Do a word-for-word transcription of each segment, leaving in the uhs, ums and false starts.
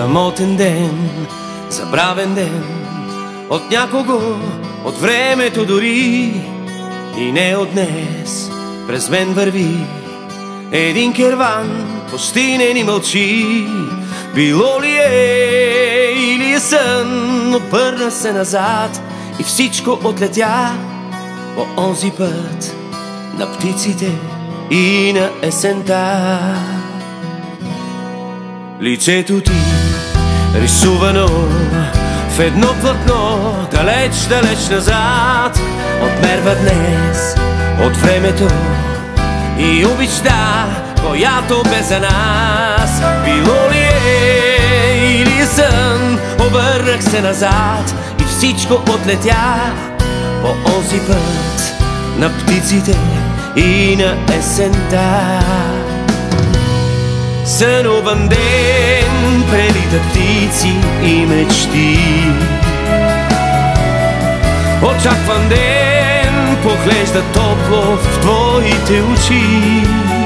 Самотен ден, забравен ден от някого, от времето дори. И не от днес през мен върви един керван, пустинен и мълчи. Било ли е или е сън, обърна се назад и всичко отлетя по онзи път на птиците и на есента. Лицето ти рисувано в едно платно, далеч, далеч назад, отмерва днес от времето и обичта, която бе за нас. Било ли е или е сън, обърнах се назад и всичко отлетя по онзи път на птиците и на есента. Сънуван ден, прелитат птици и мечти. Очакван ден, поглежда топло в твоите очи.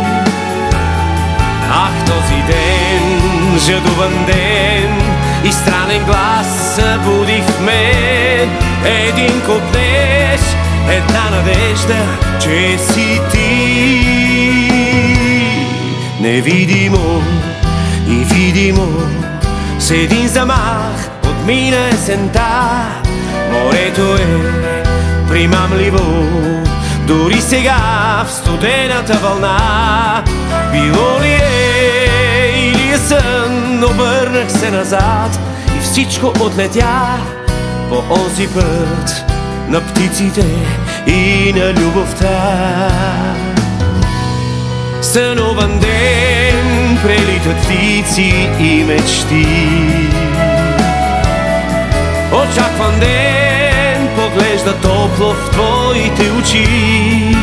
Ах, този ден, жадуван ден и странен глас събуди в мен един копнеж, една надежда, че си ти. Невидимо и видимо с един замах отмина есента. Морето е примамливо, дори сега в студената вълна. Било ли е или е сън, обърнах се назад и всичко отлетя по онзи път на птиците и на любовта. Сънуван ден, прелитат птици и мечти. Очакван ден, поглежда топло в твоите очи.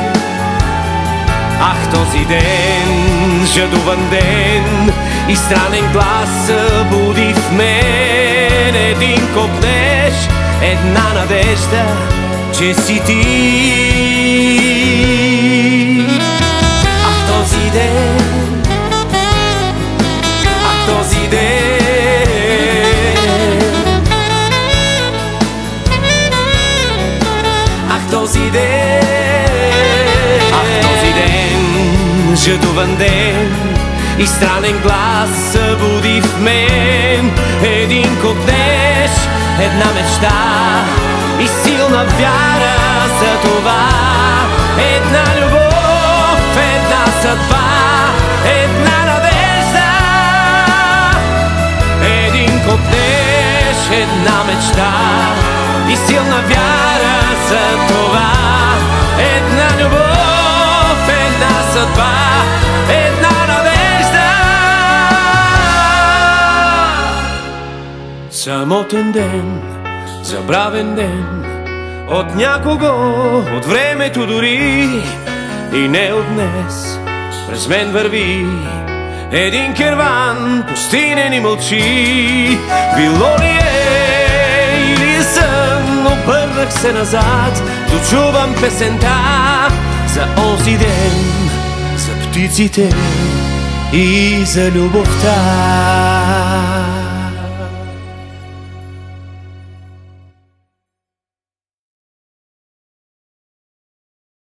Ах, този ден, жадуван ден и странен глас събуди в мен един копнеж, една надежда, че си ти. Този ден, ах, този ден, ах, този ден, ах, този ден, жадуван ден и странен глас събуди в мен един копнеж, една мечта и силна вяра за това. Една любов, една съдба, една надежда, един копнеж, една мечта и силна вяра за това. Една любов, една съдба, една надежда. Самотен ден, забравен ден от някого, от времето дори. И не от днес през мен върви един керван, пустинен и мълчи. Било ли е или е сън, обърнах се назад, дочувам песента за онзи ден, за птиците и за любовта.